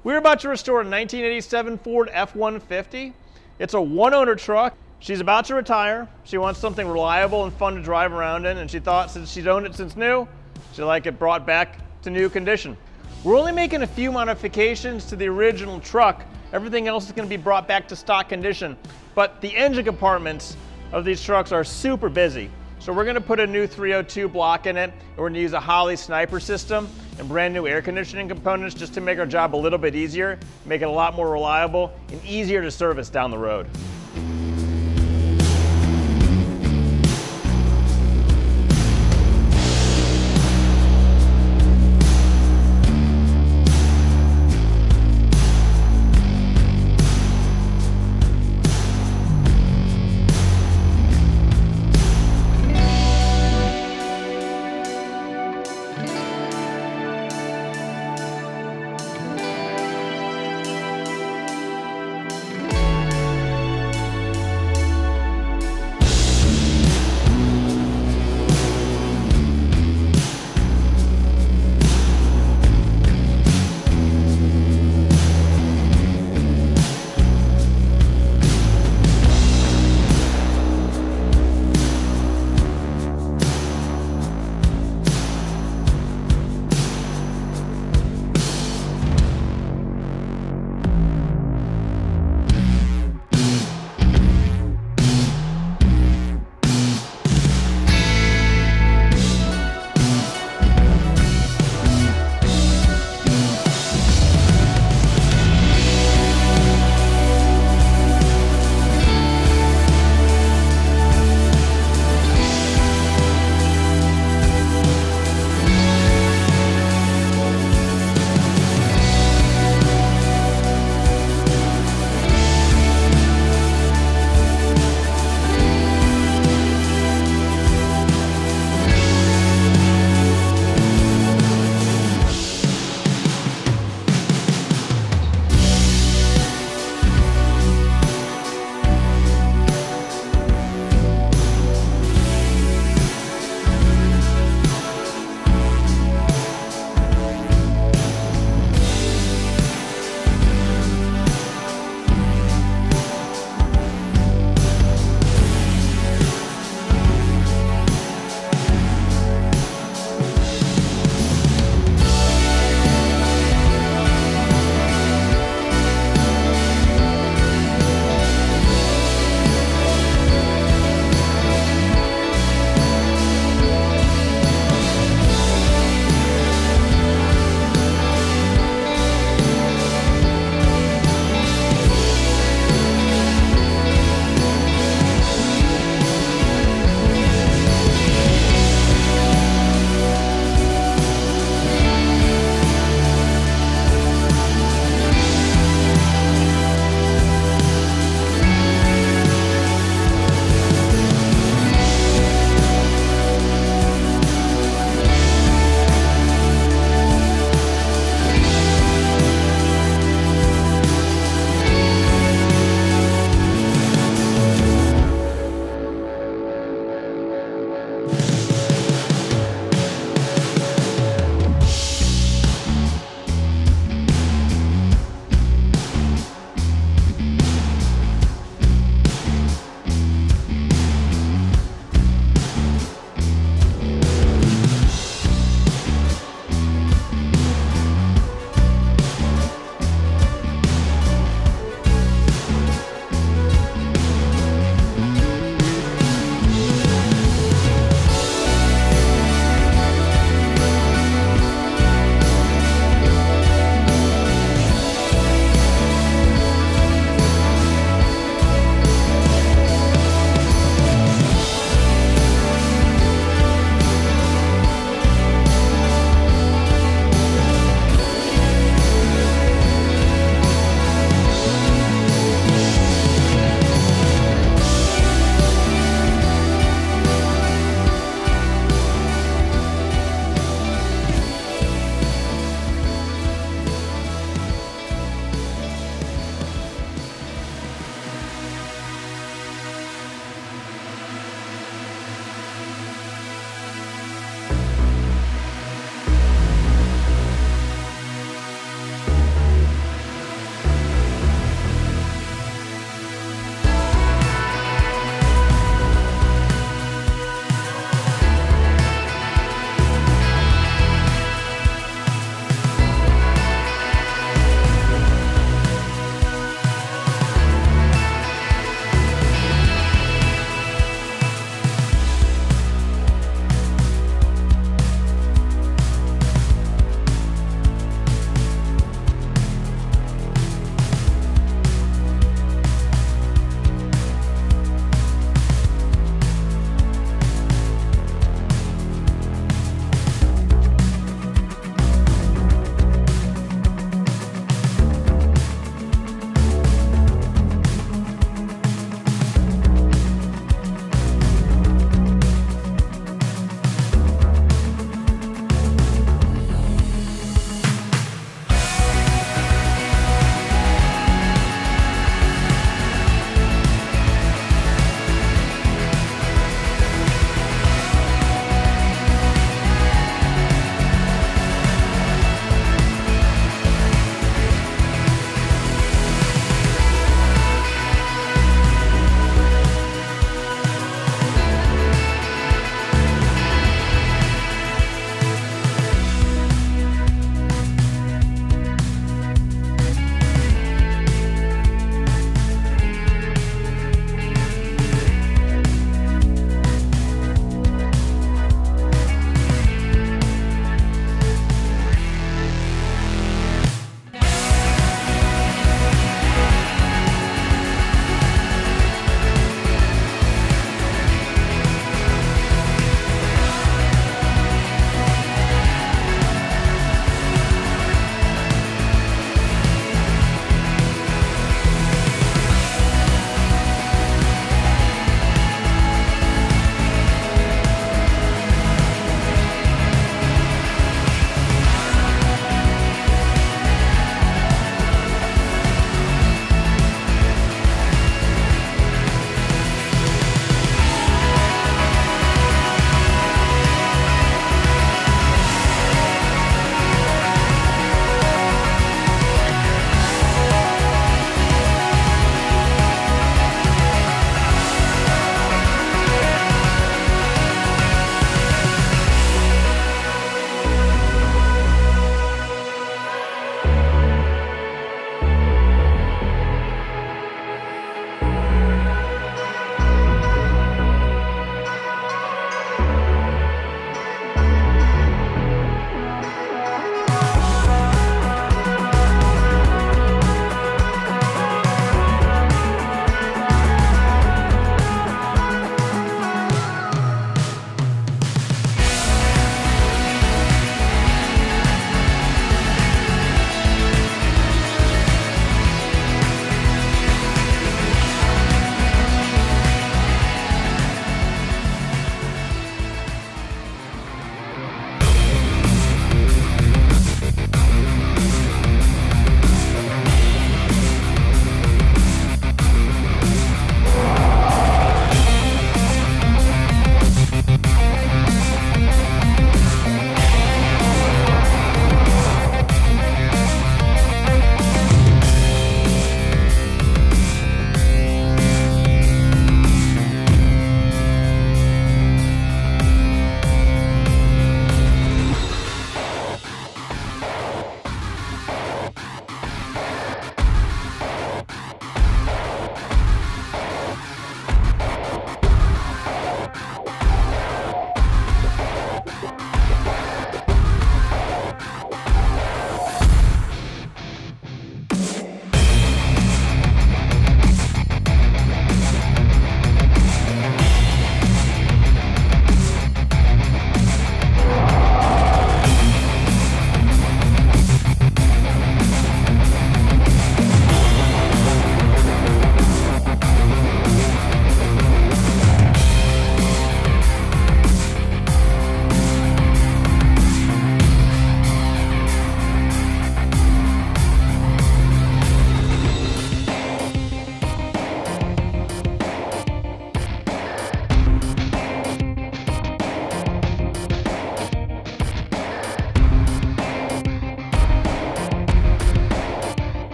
We're about to restore a 1987 Ford F-150. It's a one-owner truck. She's about to retire. She wants something reliable and fun to drive around in, and she thought since she's owned it since new, she'd like it brought back to new condition. We're only making a few modifications to the original truck. Everything else is going to be brought back to stock condition, but the engine compartments of these trucks are super busy. So we're going to put a new 302 block in it, and we're going to use a Holley sniper system and brand new air conditioning components just to make our job a little bit easier, make it a lot more reliable and easier to service down the road.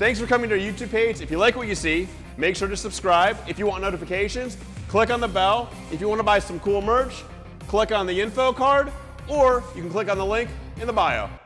Thanks for coming to our YouTube page. If you like what you see, make sure to subscribe. If you want notifications, click on the bell. If you want to buy some cool merch, click on the info card, or you can click on the link in the bio.